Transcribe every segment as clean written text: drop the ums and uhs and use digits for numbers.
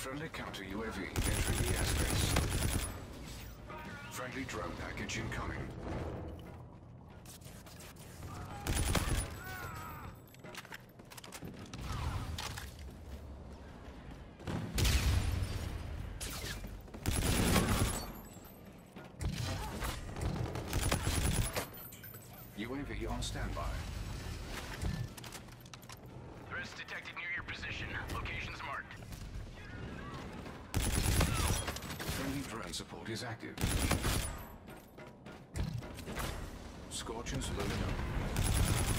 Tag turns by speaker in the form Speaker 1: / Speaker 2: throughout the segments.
Speaker 1: Friendly counter UAV entering the airspace. Friendly drone package incoming. UAV on standby.
Speaker 2: Threats detected near your position. Locations marked.
Speaker 1: Friendly drone support is active. Scorchers loaded up.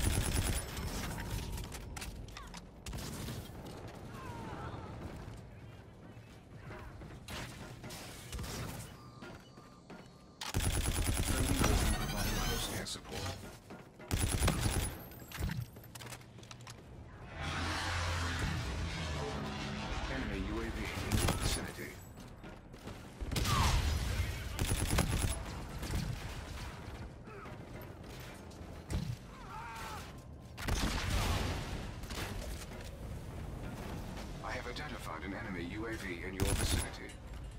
Speaker 1: Friendly drone providing close air support. Enemy UAV in your vicinity. I have identified an enemy UAV in your vicinity.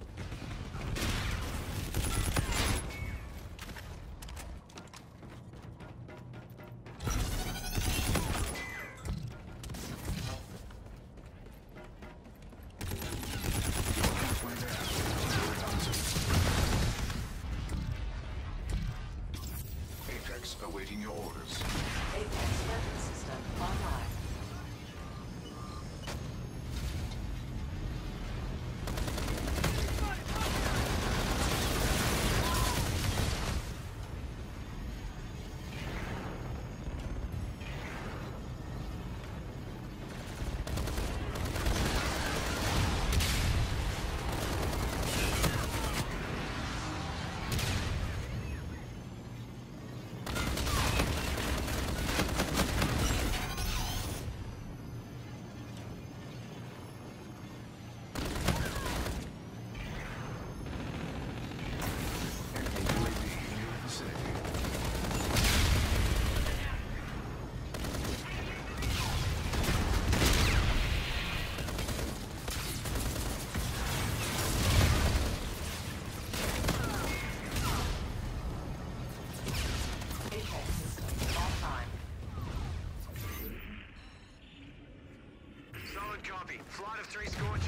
Speaker 1: Halfway there. Apex awaiting your orders.
Speaker 3: Apex weapon system online.
Speaker 1: Enemy UAV in your vicinity.
Speaker 3: Apex system online.
Speaker 2: Solid copy. Flood of 3 scorch